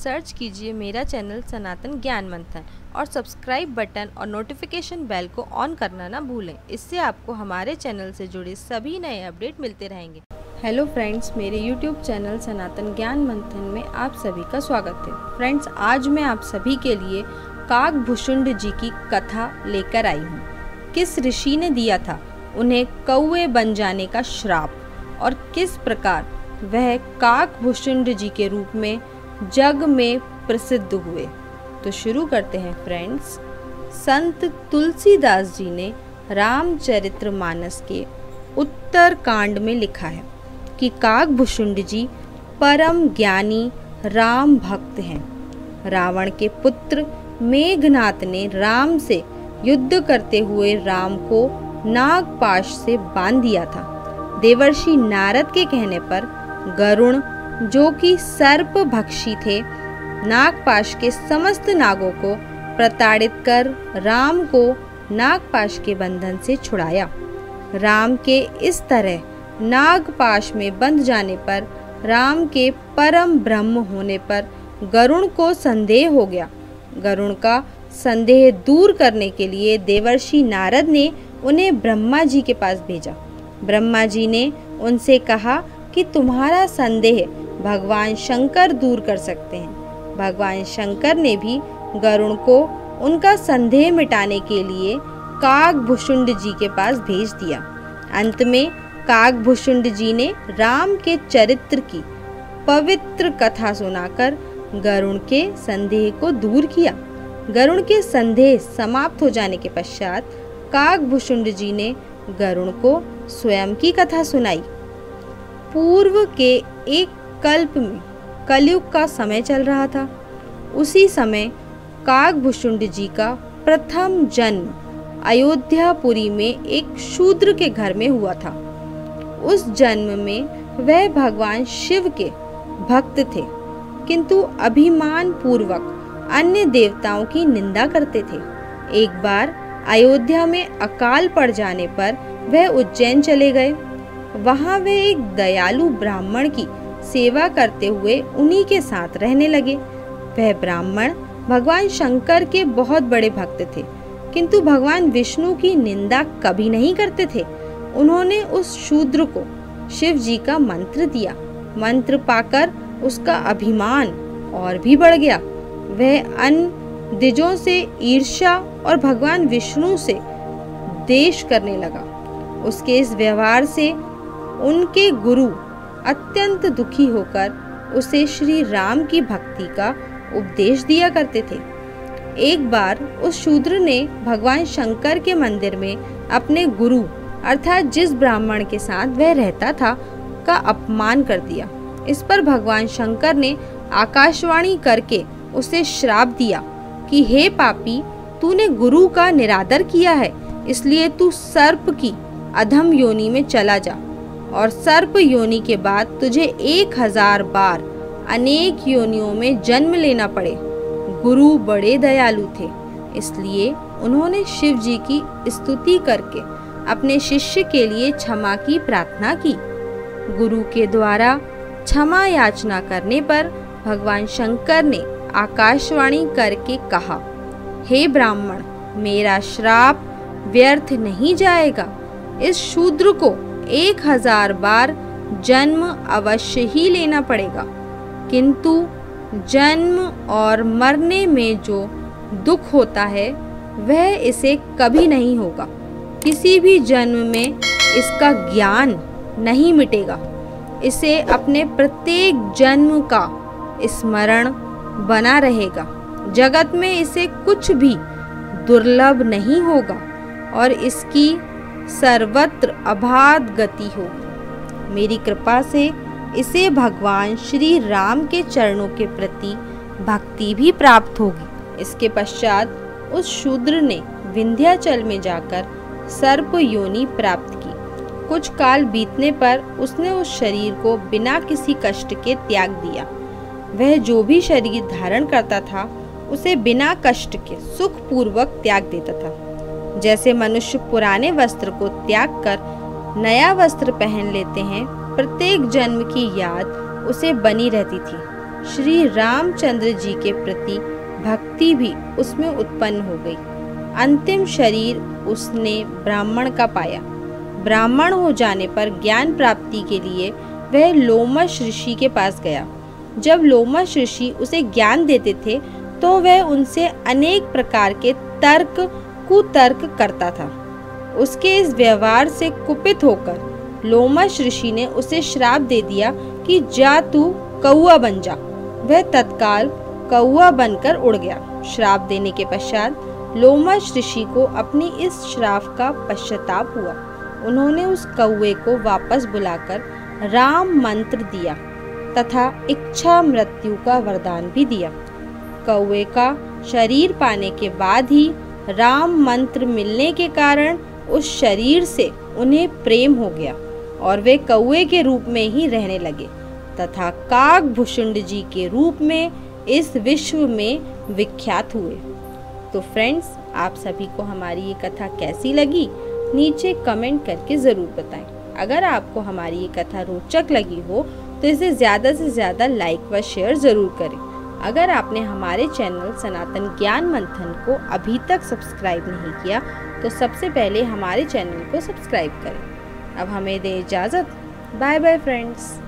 Search कीजिए मेरा channel Sanatan Gyan Manthan और सब्सक्राइब बटन और नोटिफिकेशन बेल को ऑन करना ना भूलें। इससे आपको हमारे चैनल से जुड़े सभी नए अपडेट मिलते रहेंगे। हेलो फ्रेंड्स, मेरे यूट्यूब चैनल सनातन ज्ञान मंथन में आप सभी का स्वागत है। फ्रेंड्स, आज मैं आप सभी के लिए काकभूषुंड जी की कथा लेकर आई हूँ। किस ऋषि ने दिया था उन्हें कौवे बन जाने का श्राप और किस प्रकार वह काकभूषुंड जी के रूप में जग में प्रसिद्ध हुए। तो शुरू करते हैं फ्रेंड्स। संत तुलसीदास जी ने रामचरितमानस के उत्तर कांड में लिखा है कि काकभूषुंड जी परम ज्ञानी राम भक्त हैं। रावण के पुत्र मेघनाथ ने राम से युद्ध करते हुए राम को नागपाश से बांध दिया था। देवर्षि नारद के कहने पर गरुण, जो कि सर्प भक्षी थे, नागपाश के समस्त नागों को प्रताड़ित कर राम को नागपाश के बंधन से छुड़ाया। राम के इस तरह नागपाश में बंध जाने पर राम के परम ब्रह्म होने पर गरुण को संदेह हो गया। गरुण का संदेह दूर करने के लिए देवर्षि नारद ने उन्हें ब्रह्मा जी के पास भेजा। ब्रह्मा जी ने उनसे कहा कि तुम्हारा संदेह भगवान शंकर दूर कर सकते हैं। भगवान शंकर ने भी गरुण को उनका संदेह मिटाने के लिए काकभूषुंड जी के पास भेज दिया। अंत में काकभूषुंड जी ने राम के चरित्र की पवित्र कथा सुनाकर गरुण के संदेह को दूर किया। गरुण के संदेह समाप्त हो जाने के पश्चात काकभूषुंड जी ने गरुण को स्वयं की कथा सुनाई। पूर्व के एक कल्प में कलयुग का समय चल रहा था। उसी समय काकभूषुंड जी का प्रथम जन्म अयोध्यापुरी में एक शूद्र के घर में हुआ था। उस जन्म में वह भगवान शिव के भक्त थे, किंतु अभिमान पूर्वक अन्य देवताओं की निंदा करते थे। एक बार अयोध्या में अकाल पड़ जाने पर वह उज्जैन चले गए। वहां वे एक दयालु ब्राह्मण की सेवा करते हुए उन्हीं के साथ रहने लगे। वह ब्राह्मण भगवान शंकर के बहुत बड़े भक्त थे, किंतु भगवान विष्णु की निंदा कभी नहीं करते थे। उन्होंने उस शूद्र को शिव जी का मंत्र दिया। मंत्र पाकर उसका अभिमान और भी बढ़ गया। वह अन्य द्विजों से ईर्ष्या और भगवान विष्णु से द्वेष करने लगा। उसके इस व्यवहार से उनके गुरु अत्यंत दुखी होकर उसे श्री राम की भक्ति का उपदेश दिया करते थे। एक बार उस शूद्र ने भगवान शंकर के मंदिर में अपने गुरु अर्थात जिस ब्राह्मण के साथ वह रहता था का अपमान कर दिया। इस पर भगवान शंकर ने आकाशवाणी करके उसे श्राप दिया कि हे पापी, तूने गुरु का निरादर किया है, इसलिए तू सर्प की अधम योनि में चला जा और सर्प योनि के बाद तुझे 1000 बार अनेक योनियों में जन्म लेना पड़े। गुरु बड़े दयालु थे, इसलिए उन्होंने शिव जी की स्तुति करके अपने शिष्य के लिए क्षमा की प्रार्थना की। गुरु के द्वारा क्षमा याचना करने पर भगवान शंकर ने आकाशवाणी करके कहा, हे ब्राह्मण, मेरा श्राप व्यर्थ नहीं जाएगा। इस शूद्र को 1000 बार जन्म अवश्य ही लेना पड़ेगा, किंतु जन्म और मरने में जो दुख होता है वह इसे कभी नहीं होगा। किसी भी जन्म में इसका ज्ञान नहीं मिटेगा। इसे अपने प्रत्येक जन्म का स्मरण बना रहेगा। जगत में इसे कुछ भी दुर्लभ नहीं होगा और इसकी सर्वत्र अबाध गति होगी। मेरी कृपा से इसे भगवान श्री राम के चरणों के प्रति भक्ति भी प्राप्त होगी। इसके पश्चात उस शूद्र ने विंध्याचल में जाकर सर्प योनि प्राप्त की। कुछ काल बीतने पर उसने उस शरीर को बिना किसी कष्ट के त्याग दिया। वह जो भी शरीर धारण करता था उसे बिना कष्ट के सुख पूर्वक त्याग देता था। जैसे मनुष्य पुराने वस्त्र को त्याग कर नया वस्त्र पहन लेते हैं, प्रत्येक जन्म की याद उसे बनी रहती थी। श्री रामचंद्र जी के प्रति भक्ति भी उसमें उत्पन्न हो गई। अंतिम शरीर उसने ब्राह्मण का पाया। ब्राह्मण हो जाने पर ज्ञान प्राप्ति के लिए वह लोमश ऋषि के पास गया। जब लोमश ऋषि उसे ज्ञान देते थे तो वह उनसे अनेक प्रकार के तर्क कुतर्क करता था। उसके इस व्यवहार से कुपित होकर लोमश ऋषि ने उसे श्राप दे दिया कि जा तू कौआ बन जा। वह तत्काल कौआ बनकर उड़ गया। श्राप देने के पश्चात लोमश ऋषि को अपनी इस श्राप का पश्चाताप हुआ। उन्होंने उस कौए को वापस बुलाकर राम मंत्र दिया तथा इच्छा मृत्यु का वरदान भी दिया। कौए का शरीर पाने के बाद ही राम मंत्र मिलने के कारण उस शरीर से उन्हें प्रेम हो गया और वे कौए के रूप में ही रहने लगे तथा काकभूषुंड जी के रूप में इस विश्व में विख्यात हुए। तो फ्रेंड्स, आप सभी को हमारी ये कथा कैसी लगी नीचे कमेंट करके ज़रूर बताएं। अगर आपको हमारी ये कथा रोचक लगी हो तो इसे ज़्यादा से ज़्यादा लाइक व शेयर ज़रूर करें। अगर आपने हमारे चैनल सनातन ज्ञान मंथन को अभी तक सब्सक्राइब नहीं किया तो सबसे पहले हमारे चैनल को सब्सक्राइब करें। अब हमें दें इजाज़त। Bye bye friends.